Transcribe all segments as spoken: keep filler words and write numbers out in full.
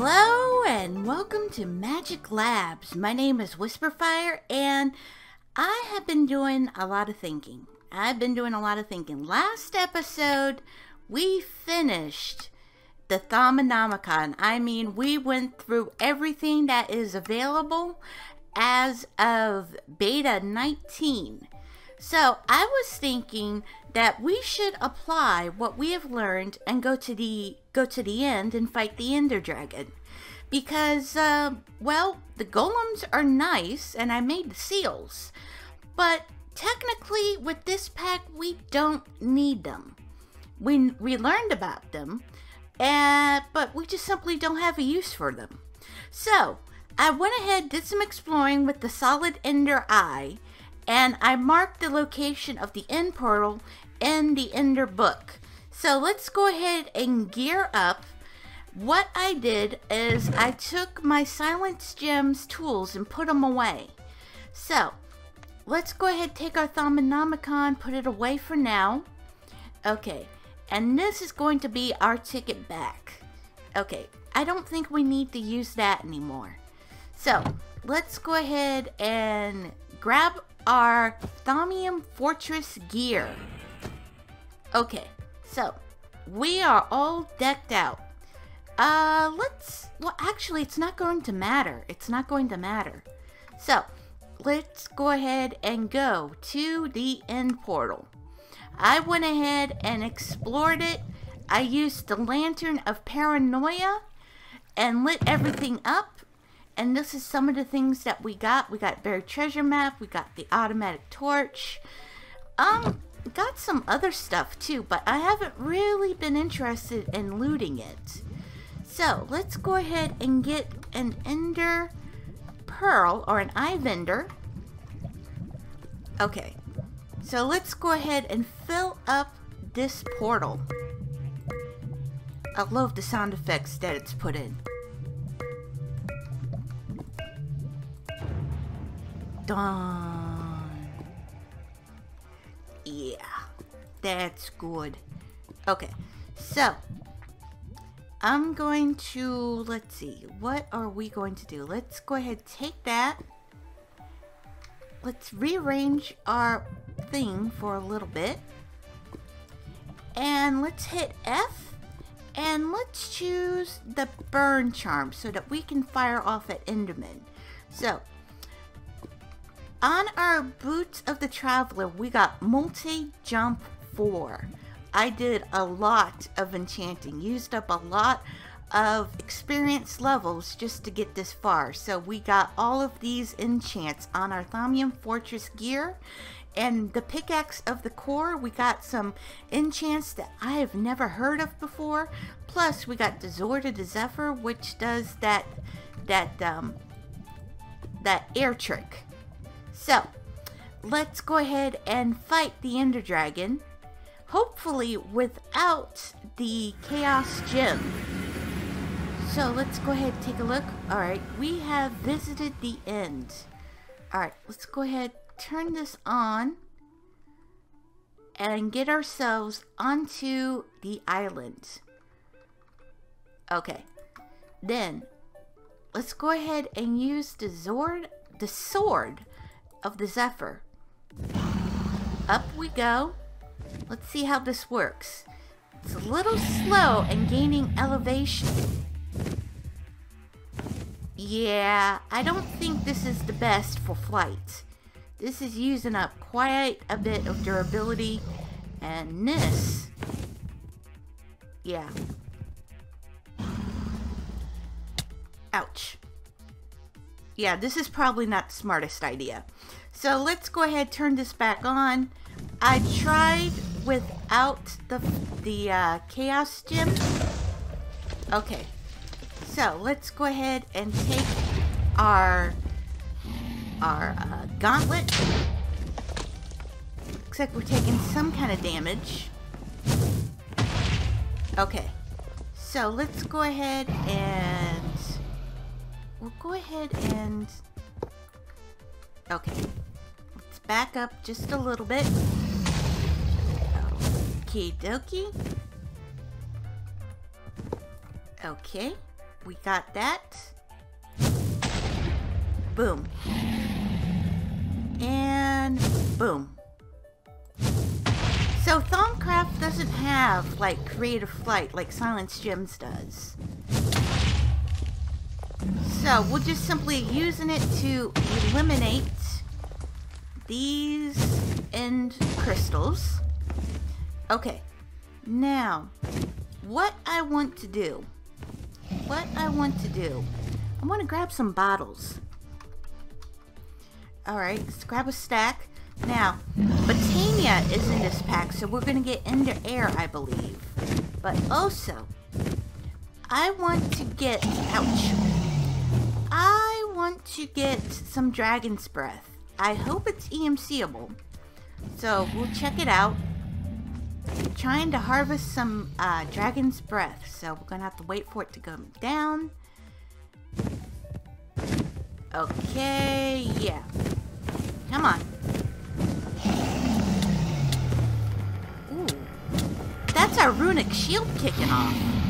Hello and welcome to Magic Labs. My name is Whisperfire and I have been doing a lot of thinking. I've been doing a lot of thinking. Last episode we finished the Thaumonomicon. I mean, we went through everything that is available as of beta nineteen. So I was thinking that we should apply what we have learned and go to the go to the end and fight the Ender Dragon. Because, uh, well, the golems are nice and I made the seals. But technically with this pack we don't need them. We, we learned about them, uh, but we just simply don't have a use for them. So I went ahead, did some exploring with the Solid Ender Eye, and I marked the location of the end portal in the Ender book. So let's go ahead and gear up. What I did is I took my Silence Gems tools and put them away. So let's go ahead and take our Thaumonomicon, put it away for now. Okay, and this is going to be our ticket back. Okay, I don't think we need to use that anymore. So let's go ahead and grab our Thaumium Fortress gear. Okay, so we are all decked out. Uh, let's, well, actually, it's not going to matter. It's not going to matter. So let's go ahead and go to the end portal. I went ahead and explored it. I used the Lantern of Paranoia and lit everything up. And this is some of the things that we got. We got Buried Treasure Map. We got the Automatic Torch. Um, got some other stuff too, but I haven't really been interested in looting it. So let's go ahead and get an Ender Pearl or an Eye Vendor. Okay, so let's go ahead and fill up this portal. I love the sound effects that it's put in. Done. Yeah, that's good. Okay, so I'm going to, let's see, what are we going to do? Let's go ahead and take that. Let's rearrange our thing for a little bit. And let's hit F. And let's choose the burn charm so that we can fire off at Enderman. So on our Boots of the Traveler, we got multi-jump four. I did a lot of enchanting, used up a lot of experience levels just to get this far. So we got all of these enchants on our Thaumium Fortress gear. And the Pickaxe of the Core, we got some enchants that I have never heard of before. Plus, we got the Sword of the Zephyr, which does that, that, um, that air trick. So, let's go ahead and fight the Ender Dragon, hopefully without the Chaos Gem. So let's go ahead and take a look. Alright, we have visited the end. Alright, let's go ahead, turn this on, and get ourselves onto the island. Okay, then, let's go ahead and use the Sword, the Sword of the Zephyr. Up we go. Let's see how this works. It's a little slow in gaining elevation. Yeah, I don't think this is the best for flight. This is using up quite a bit of durability, and this, yeah. Ouch. Yeah, this is probably not the smartest idea. So let's go ahead and turn this back on. I tried without the, the uh, Chaos Gem. Okay, so let's go ahead and take our, our uh, gauntlet. Looks like we're taking some kind of damage. Okay, so let's go ahead and we'll go ahead and, okay, let's back up just a little bit. Okie dokie. Okay, we got that. Boom. And boom. So Thaumcraft doesn't have like creative flight like Silence Gems does. So we're just simply using it to eliminate these end crystals. Okay, now what I want to do, what I want to do, I want to grab some bottles. Alright, let's grab a stack. Now, Botania is in this pack, so we're going to get Ender Air, I believe. But also, I want to get, ouch, I want to get some Dragon's Breath. I hope it's E M C-able. So, we'll check it out. Trying to harvest some uh, Dragon's Breath, so we're going to have to wait for it to go down. Okay, yeah. Come on. Ooh. That's our runic shield kicking off.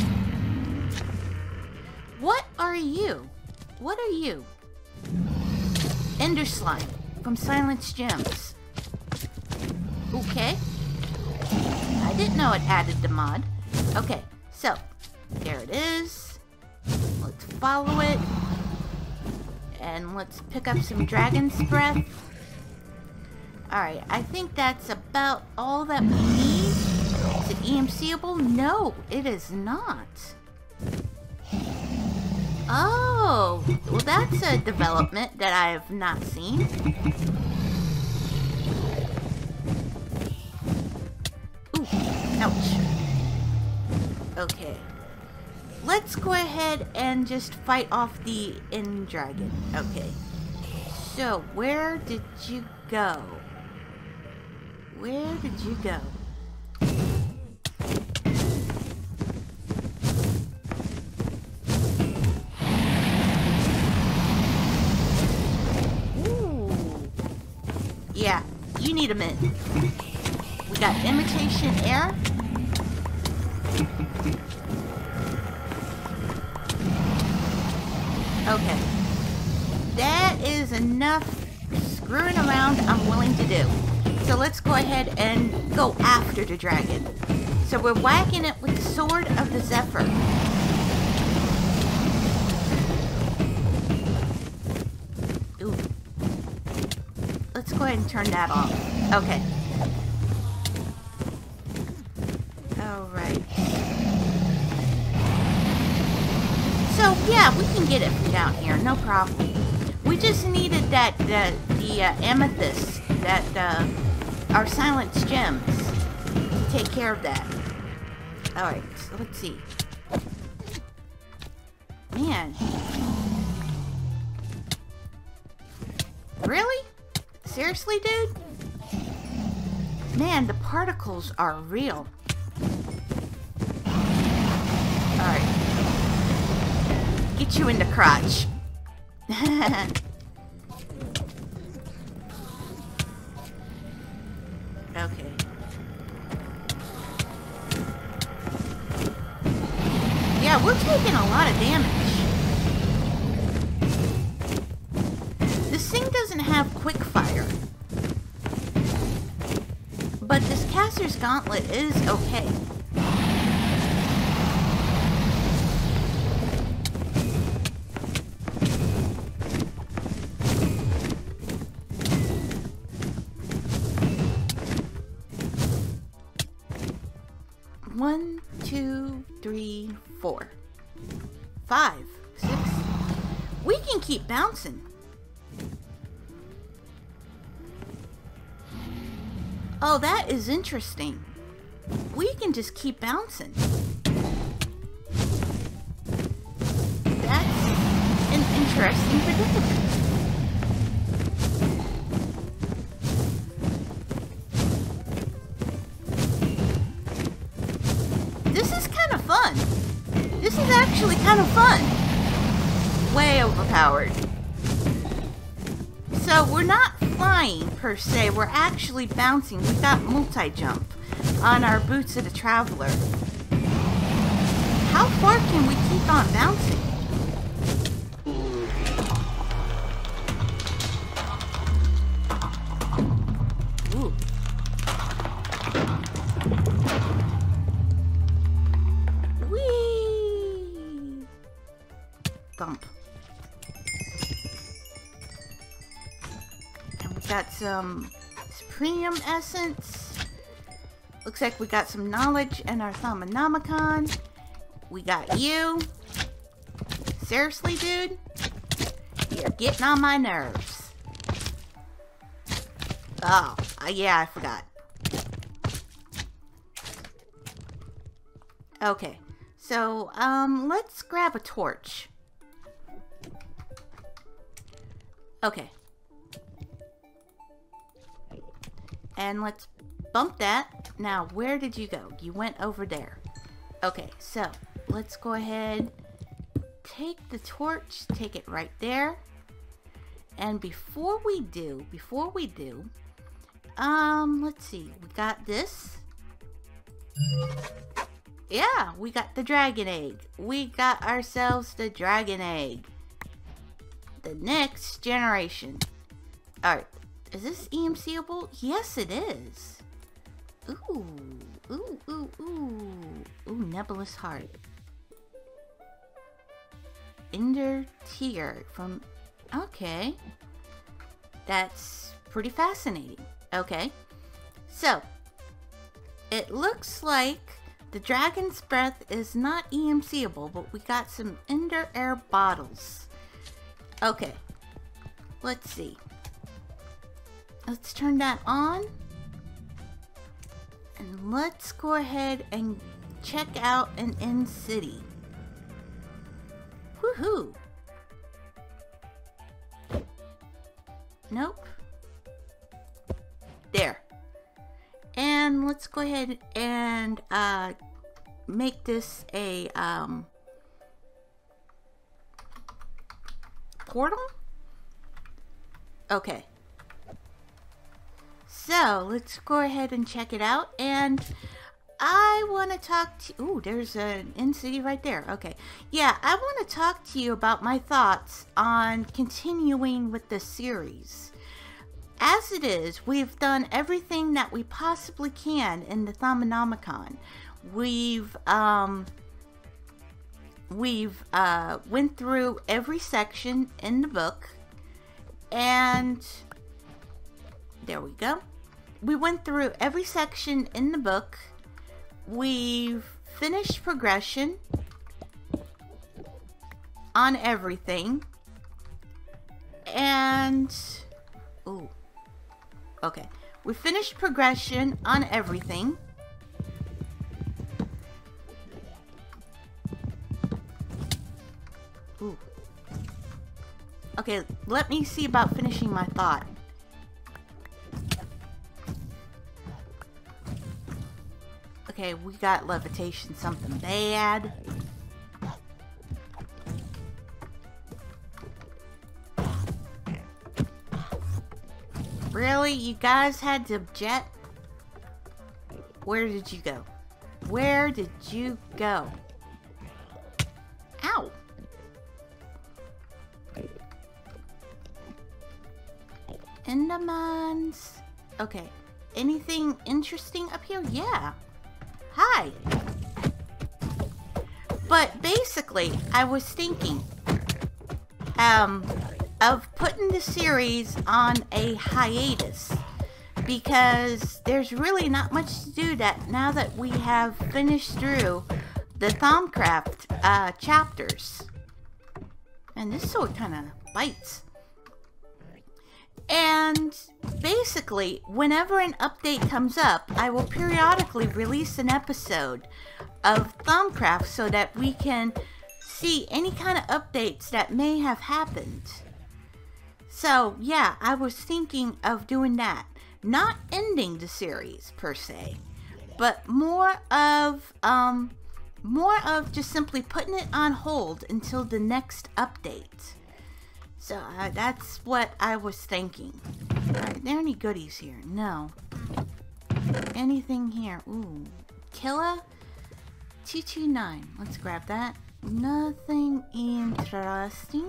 What are you? What are you? Ender Slime from Silence Gems. Okay. I didn't know it added the mod. Okay, so there it is. Let's follow it. And let's pick up some Dragon's Breath. Alright, I think that's about all that we need. Is it E M C-able? No, it is not. Oh, well that's a development that I have not seen. Ooh, ouch. Okay. Let's go ahead and just fight off the end dragon. Okay. So, where did you go? Where did you go? Ooh. Yeah, you need a minute. We got Imitation Air. Okay. That is enough screwing around I'm willing to do. So let's go ahead and go after the dragon. So we're whacking it with the Sword of the Zephyr. Ooh. Let's go ahead and turn that off. Okay. Alright. So yeah, we can get it from down here, no problem. We just needed that, uh, the uh, amethyst, that, uh, our Silence Gems, to take care of that. Alright, so let's see. Man. Really? Seriously, dude? Man, the particles are real. Alright. Get you in the crotch. Okay. Yeah, we're taking a lot of damage. This thing doesn't have quick fire. But this Caster's Gauntlet is okay. One, two, three, four, five, six. We can keep bouncing. Oh, that is interesting. We can just keep bouncing. That's an interesting predicament. This is kind of fun. This is actually kind of fun. Way overpowered. So we're not flying per se, we're actually bouncing. We've got multi-jump on our Boots of the Traveler. How far can we keep on bouncing? got some Supreme Essence. Looks like we got some knowledge in our Thaumonomicon. We got you. Seriously, dude? You're getting on my nerves. Oh, uh, yeah, I forgot. Okay, so, um, let's grab a torch. Okay. And let's bump that. Now, where did you go? You went over there. Okay, so, let's go ahead, take the torch, take it right there. And before we do, before we do, um, let's see, we got this. Yeah, we got the dragon egg. We got ourselves the dragon egg. The next generation. Alright, is this E M C-able? Yes, it is. Ooh, ooh, ooh, ooh. Ooh, nebulous heart. Ender tier from... Okay. That's pretty fascinating. Okay. So, it looks like the dragon's breath is not E M C-able, but we got some Ender air bottles. Okay. Let's see. Let's turn that on. And let's go ahead and check out an End City. Woohoo! Nope. There. And let's go ahead and uh, make this a um, portal? Okay. So, let's go ahead and check it out. And I want to talk to... Ooh, there's an End City right there. Okay. Yeah, I want to talk to you about my thoughts on continuing with this series. As it is, we've done everything that we possibly can in the Thaumonomicon. We've, um... We've, uh, went through every section in the book. And... There we go. We went through every section in the book. We've finished progression on everything. And... Ooh. Okay. We finished progression on everything. Ooh. Okay, let me see about finishing my thought. Okay, we got levitation, something bad. Really? You guys had to jet? Where did you go? Where did you go? Ow! Endermans. Okay. Anything interesting up here? Yeah. Hi. But basically, I was thinking um, of putting the series on a hiatus because there's really not much to do that now that we have finished through the Thaumcraft uh, chapters. And this sword kind of bites. And basically, whenever an update comes up, I will periodically release an episode of Thaumcraft so that we can see any kind of updates that may have happened. So, yeah, I was thinking of doing that. Not ending the series, per se, but more of, um, more of just simply putting it on hold until the next update. So, uh, that's what I was thinking. Alright, are there any goodies here? No. Anything here? Ooh. Killa? two two nine. Let's grab that. Nothing interesting.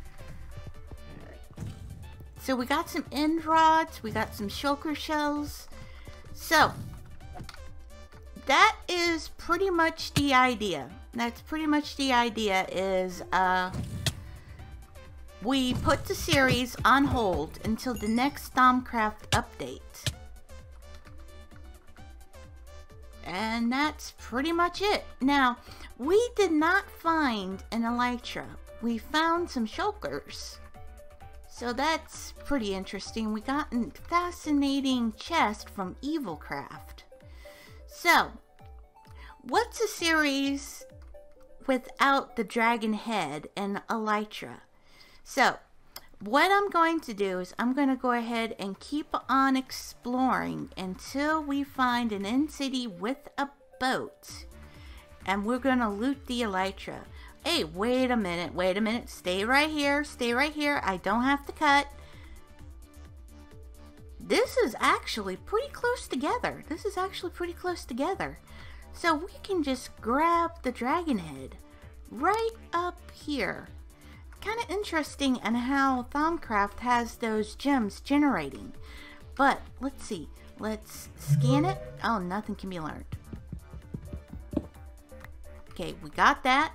So, we got some end rods. We got some shulker shells. So, that is pretty much the idea. That's pretty much the idea is, uh... we put the series on hold until the next Thaumcraft update. And that's pretty much it. Now, we did not find an elytra. We found some shulkers. So that's pretty interesting. We got a fascinating chest from Thaumcraft. So, what's a series without the dragon head and elytra? So, what I'm going to do is I'm going to go ahead and keep on exploring until we find an end city with a boat. And we're going to loot the elytra. Hey, wait a minute, wait a minute. Stay right here, stay right here. I don't have to cut. This is actually pretty close together. This is actually pretty close together. So we can just grab the dragon head right up here. Kind of interesting in how Thaumcraft has those gems generating. But let's see. Let's scan it. Oh, nothing can be learned. Okay, we got that.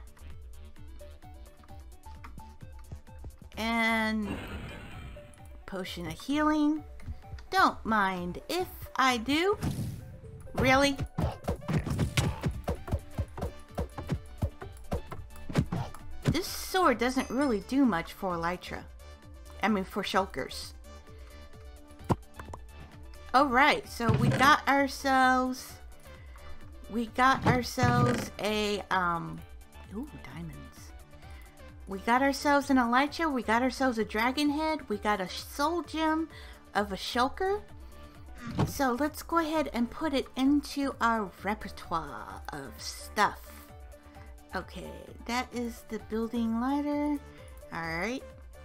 And potion of healing. Don't mind if I do. Really? This sword doesn't really do much for elytra. I mean, for shulkers. Alright, so we got ourselves... We got ourselves a, um... Ooh, diamonds. We got ourselves an elytra. We got ourselves a dragon head. We got a soul gem of a shulker. So let's go ahead and put it into our repertoire of stuff. Okay, that is the building ladder. Alright.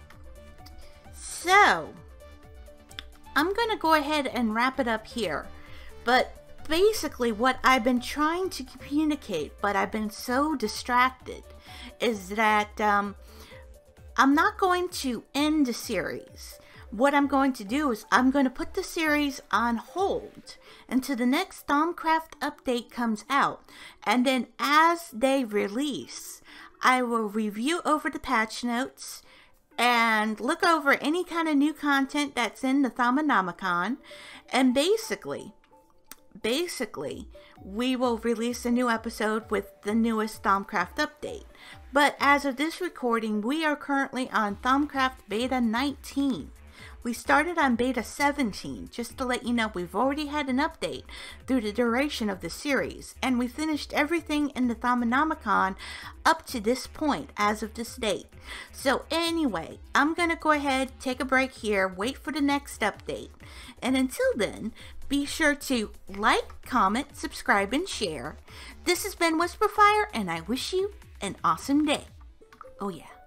So, I'm going to go ahead and wrap it up here. But basically what I've been trying to communicate, but I've been so distracted, is that um, I'm not going to end the series. What I'm going to do is I'm going to put the series on hold until the next Thaumcraft update comes out. And then as they release, I will review over the patch notes and look over any kind of new content that's in the Thaumonomicon. And basically, basically, we will release a new episode with the newest Thaumcraft update. But as of this recording, we are currently on Thaumcraft Beta nineteen. We started on Beta seventeen, just to let you know we've already had an update through the duration of the series, and we finished everything in the Thaumonomicon up to this point, as of this date. So anyway, I'm going to go ahead, take a break here, wait for the next update, and until then, be sure to like, comment, subscribe, and share. This has been Whisperfire, and I wish you an awesome day. Oh yeah.